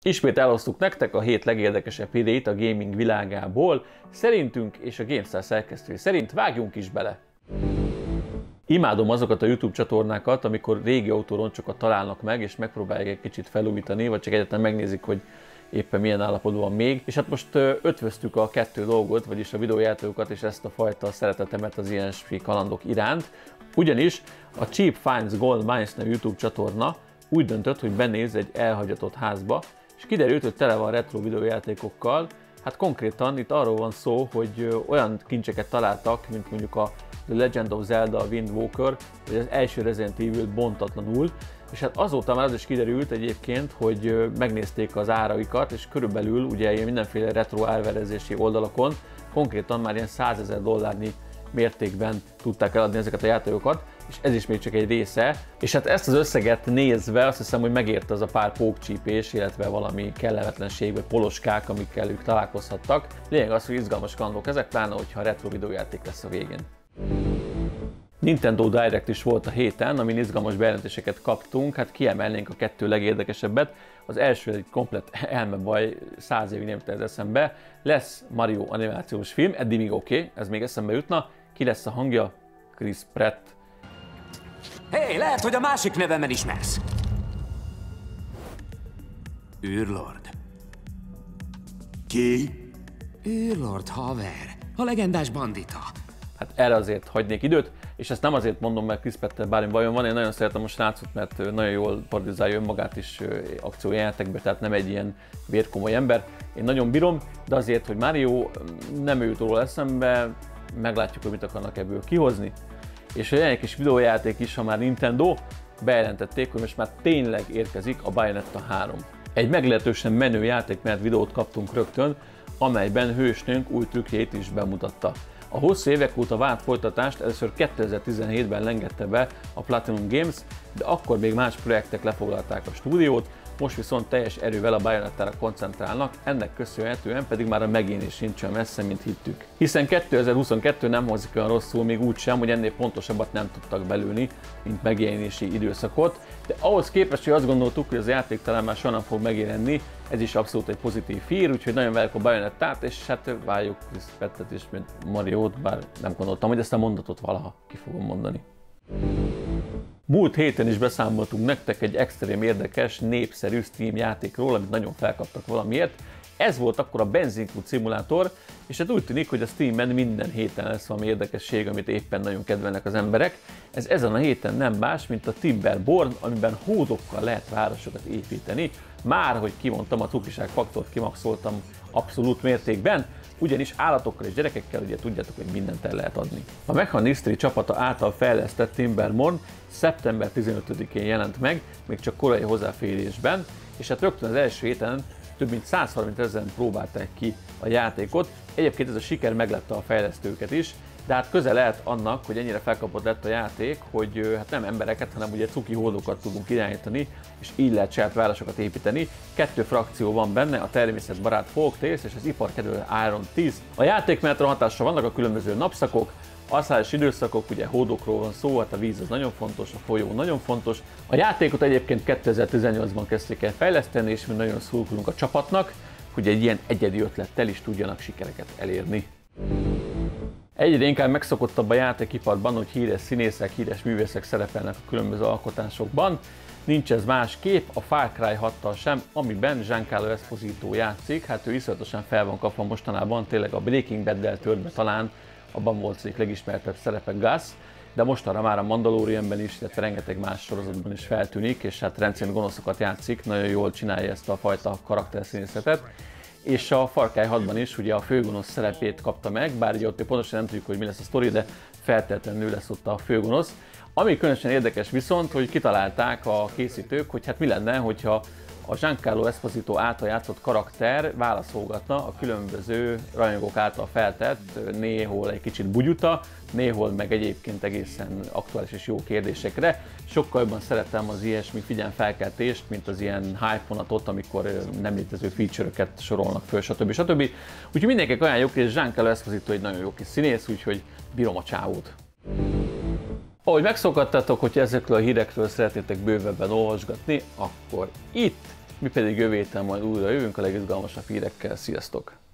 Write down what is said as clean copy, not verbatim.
Ismét elosztuk nektek a hét legérdekesebb híreit a gaming világából, szerintünk és a GameStar szerkesztői szerint. Vágjunk is bele! Imádom azokat a YouTube csatornákat, amikor régi autóroncsokat találnak meg, és megpróbálják egy kicsit felújítani, vagy csak egyáltalán megnézik, hogy éppen milyen állapotban van még. És hát most ötvöztük a kettő dolgot, vagyis a videójátékokat és ezt a fajta szeretetemet az ilyen kalandok iránt. Ugyanis a Cheap Finds Gold Mines nevű YouTube csatorna úgy döntött, hogy benéz egy elhagyatott házba, és kiderült, hogy tele van retro videójátékokkal. Hát konkrétan itt arról van szó, hogy olyan kincseket találtak, mint mondjuk a The Legend of Zelda, a Wind Waker, vagy az első Resident Evil bontatlanul, és hát azóta már az is kiderült egyébként, hogy megnézték az áraikat, és körülbelül ugye ilyen mindenféle retro árverezési oldalakon konkrétan már ilyen $100,000 mértékben tudták eladni ezeket a játékokat, és ez is még csak egy része. És hát ezt az összeget nézve azt hiszem, hogy megérte az a pár pókcsípés, illetve valami kellemetlenség, vagy poloskák, amikkel ők találkozhattak. Lényeg az, hogy izgalmas kalandok ezek, pláne hogyha retro videójáték lesz a végén. Nintendo Direct is volt a héten, amin izgalmas bejelentéseket kaptunk, hát kiemelnénk a kettő legérdekesebbet. Az első egy komplett elmebaj, 100 évig nem jut ez eszembe. Lesz Mario animációs film, eddig még oké, ez még eszembe jutna. Ki lesz a hangja? Chris Pratt. Hé, lehet, hogy a másik nevemmel ismersz. űrlord. Ki? űrlord, haver. A legendás bandita. Hát erre azért hagynék időt, és ezt nem azért mondom, mert Chris Pratt-tel bármi bajom van, én nagyon szeretem a srácot, mert nagyon jól parodizálja önmagát is akciójátékbe, tehát nem egy ilyen vérkomoly ember. Én nagyon bírom, de azért, hogy Mario nem jut róla eszembe, meglátjuk, hogy mit akarnak ebből kihozni. És a jelenleg kis videójáték is, ha már Nintendo, bejelentették, hogy most már tényleg érkezik a Bayonetta 3. Egy meglehetősen menő játékmenet videót kaptunk rögtön, amelyben hősnőnk új trükkjét is bemutatta. A hosszú évek óta várt folytatást először 2017-ben lengette be a Platinum Games, de akkor még más projektek lefoglalták a stúdiót, most viszont teljes erővel a Bayonettára koncentrálnak, ennek köszönhetően pedig már a megjelenés sincs olyan messze, mint hittük. Hiszen 2022 nem hozik olyan rosszul még úgy sem, hogy ennél pontosabbat nem tudtak belőni, mint megjelenési időszakot, de ahhoz képest, hogy azt gondoltuk, hogy az játék talán már soha nem fog megjelenni, ez is abszolút egy pozitív hír, úgyhogy nagyon várjuk a Bayonettát, és hát várjuk Chris Prattet is, mint Mariót, bár nem gondoltam, hogy ezt a mondatot valaha ki fogom mondani. Múlt héten is beszámoltunk nektek egy extrém érdekes, népszerű Steam játékról, amit nagyon felkaptak valamiért. Ez volt akkor a benzinkút szimulátor, és hát úgy tűnik, hogy a Steamben minden héten lesz valami érdekesség, amit éppen nagyon kedvelnek az emberek. Ez ezen a héten nem más, mint a Timberborn, amiben hódokkal lehet városokat építeni. Már, hogy kimondtam, a cukiság faktort kimaxoltam abszolút mértékben, ugyanis állatokkal és gyerekekkel ugye tudjátok, hogy mindent el lehet adni. A Mechanisztri csapata által fejlesztett Timberborn szeptember 15-én jelent meg, még csak korai hozzáférésben, és hát rögtön az első héten több mint 130 000 próbálták ki a játékot. Egyébként ez a siker meglepte a fejlesztőket is, de hát közel lehet annak, hogy ennyire felkapott lett a játék, hogy hát nem embereket, hanem ugye cuki hódokat tudunk irányítani, és így lehet saját városokat építeni. Kettő frakció van benne, a természetbarát Folktales és az iparkedvelő Iron 10. A játékmenetre hatással vannak a különböző napszakok, asszályos időszakok, ugye hódokról van szó, hát a víz az nagyon fontos, a folyó nagyon fontos. A játékot egyébként 2018-ban kezdték el fejleszteni, és mi nagyon szurkolunk a csapatnak, hogy egy ilyen egyedi ötlettel is tudjanak sikereket elérni. Egyre inkább megszokottabb a játékiparban, hogy híres színészek, híres művészek szerepelnek a különböző alkotásokban. Nincs ez másképp a Far Cry 6-tal sem, amiben Giancarlo Esposito játszik. Hát ő iszonyatosan fel van kapva mostanában, tényleg a Breaking Bad-del törve talán, abban volt az egyik legismertebb szerepe Gus, de mostanra már a Mandalorianben is, illetve rengeteg más sorozatban is feltűnik, és hát rendszerint gonoszokat játszik, nagyon jól csinálja ezt a fajta karakterszínészetet. És a Far Cry 6-ban is ugye a főgonosz szerepét kapta meg, bár ugye ott pontosan nem tudjuk, hogy mi lesz a sztori, de feltétlenül lesz ott a főgonosz. Ami különösen érdekes viszont, hogy kitalálták a készítők, hogy hát mi lenne, hogyha a Giancarlo Esposito által játszott karakter válaszolgatna a különböző rajongók által feltett, néhol egy kicsit bugyuta, néhol meg egyébként egészen aktuális és jó kérdésekre. Sokkal jobban szeretem az ilyesmi figyelmfelkeltést, mint az ilyen hype vonatot, amikor nem létező feature-öket sorolnak föl, stb. Stb. Úgyhogy mindenkinek ajánljuk, és Giancarlo Esposito egy nagyon jó kis színész, úgyhogy bírom a csávót. Ahogy megszokhattatok, hogy ezekről a hírekről szeretnétek bővebben olvasgatni, akkor itt mi pedig jövő héten majd újra jövünk a legizgalmasabb hírekkel. Sziasztok!